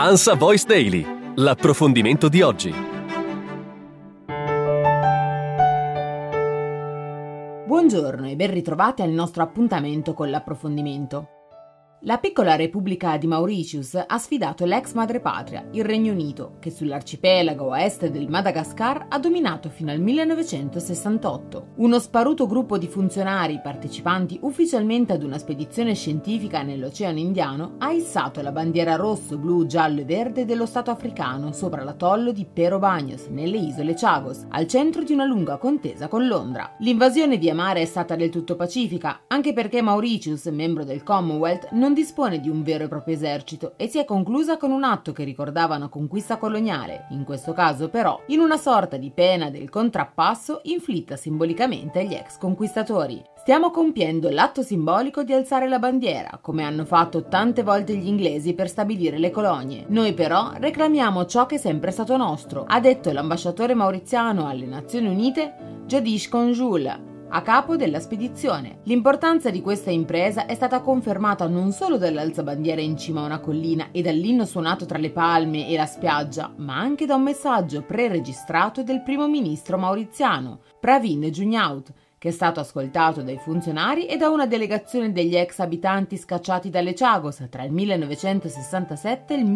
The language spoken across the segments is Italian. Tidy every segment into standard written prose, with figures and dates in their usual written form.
ANSA Voice Daily, l'approfondimento di oggi. Buongiorno e ben ritrovati al nostro appuntamento con l'approfondimento. La piccola Repubblica di Mauritius ha sfidato l'ex madrepatria, il Regno Unito, che sull'arcipelago a est del Madagascar ha dominato fino al 1968. Uno sparuto gruppo di funzionari partecipanti ufficialmente ad una spedizione scientifica nell'Oceano Indiano ha issato la bandiera rosso, blu, giallo e verde dello Stato africano sopra l'atollo di Pero Banhos, nelle isole Chagos, al centro di una lunga contesa con Londra. L'invasione via mare è stata del tutto pacifica, anche perché Mauritius, membro del Commonwealth, non dispone di un vero e proprio esercito e si è conclusa con un atto che ricordava una conquista coloniale, in questo caso però in una sorta di pena del contrappasso inflitta simbolicamente agli ex conquistatori. Stiamo compiendo l'atto simbolico di alzare la bandiera, come hanno fatto tante volte gli inglesi per stabilire le colonie. Noi però reclamiamo ciò che è sempre stato nostro, ha detto l'ambasciatore mauriziano alle Nazioni Unite Jadish Konjul, a capo della spedizione. L'importanza di questa impresa è stata confermata non solo dall'alzabandiera in cima a una collina e dall'inno suonato tra le palme e la spiaggia, ma anche da un messaggio pre-registrato del primo ministro mauriziano, Pravin Jugnauth, che è stato ascoltato dai funzionari e da una delegazione degli ex abitanti scacciati dalle Chagos tra il 1967 e il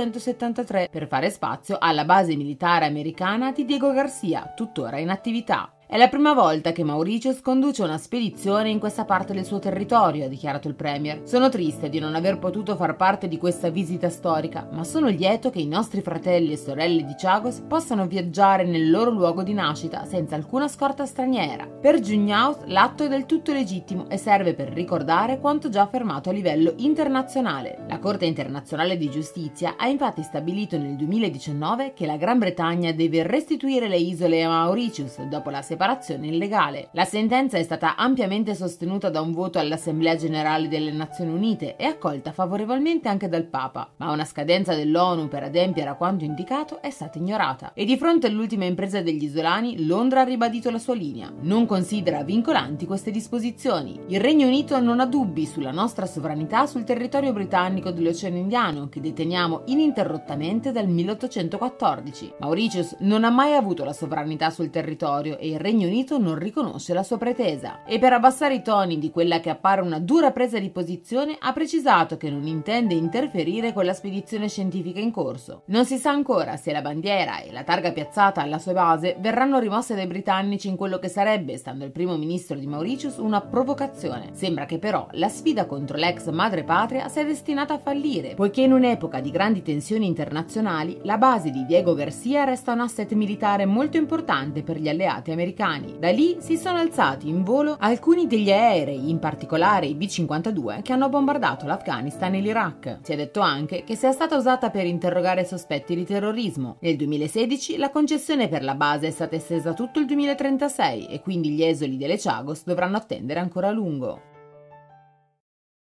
1973 per fare spazio alla base militare americana di Diego Garcia, tuttora in attività. È la prima volta che Mauritius conduce una spedizione in questa parte del suo territorio, ha dichiarato il premier. Sono triste di non aver potuto far parte di questa visita storica, ma sono lieto che i nostri fratelli e sorelle di Chagos possano viaggiare nel loro luogo di nascita senza alcuna scorta straniera. Per Jugnauth l'atto è del tutto legittimo e serve per ricordare quanto già affermato a livello internazionale. La Corte internazionale di giustizia ha infatti stabilito nel 2019 che la Gran Bretagna deve restituire le isole a Mauritius dopo la separazione illegale. La sentenza è stata ampiamente sostenuta da un voto all'Assemblea Generale delle Nazioni Unite e accolta favorevolmente anche dal Papa, ma una scadenza dell'ONU per adempiere a quanto indicato è stata ignorata. E di fronte all'ultima impresa degli isolani, Londra ha ribadito la sua linea. Non considera vincolanti queste disposizioni. Il Regno Unito non ha dubbi sulla nostra sovranità sul territorio britannico dell'Oceano Indiano, che deteniamo ininterrottamente dal 1814. Mauritius non ha mai avuto la sovranità sul territorio e il Regno Unito non riconosce la sua pretesa. E per abbassare i toni di quella che appare una dura presa di posizione ha precisato che non intende interferire con la spedizione scientifica in corso. Non si sa ancora se la bandiera e la targa piazzata alla sua base verranno rimosse dai britannici in quello che sarebbe, stando il primo ministro di Mauritius, una provocazione. Sembra che però la sfida contro l'ex madrepatria sia destinata a fallire, poiché in un'epoca di grandi tensioni internazionali la base di Diego Garcia resta un asset militare molto importante per gli alleati americani. Da lì si sono alzati in volo alcuni degli aerei, in particolare i B-52, che hanno bombardato l'Afghanistan e l'Iraq. Si è detto anche che sia stata usata per interrogare sospetti di terrorismo. Nel 2016 la concessione per la base è stata estesa tutto il 2036 e quindi gli esuli delle Chagos dovranno attendere ancora a lungo.